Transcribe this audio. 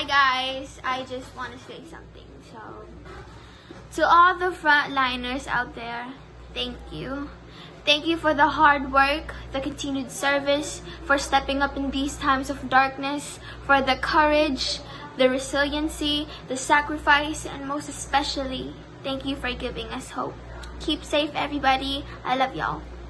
Hi guys, I just want to say something. So, to all the frontliners out there, thank you. Thank you for the hard work, the continued service, for stepping up in these times of darkness, for the courage, the resiliency, the sacrifice, and most especially, thank you for giving us hope. Keep safe, everybody. I love y'all.